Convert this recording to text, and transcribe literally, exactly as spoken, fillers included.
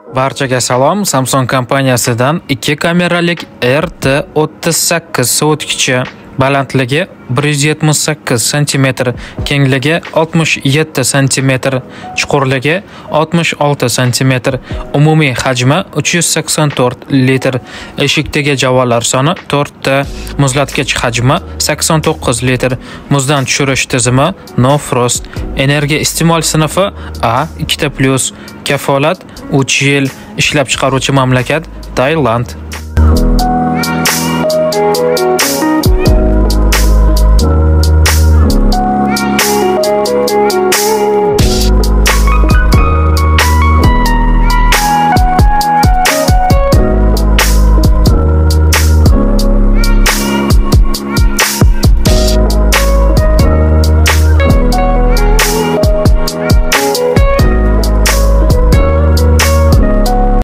Barchaga salom. Samsung kompaniyasidan ikki kameralik R T o'ttiz sakkiz sovutgichi, balandligi bir yuz yetmish sakkiz santimetr, kengligi oltmish yetti santimetr, chuqurligi oltmish olti santimetr, umumiy hajmi uch yuz sakson to'rt litr, eshikdagi javolar soni to'rt ta, muzlatgich hajmi sakson to'qqiz litr, muzdan tushirish tizimi No Frost, energiya iste'mol sinfi A ikki ta plus, kafolat uch yil, ishlab chiqaruvchi mamlakat Tailand.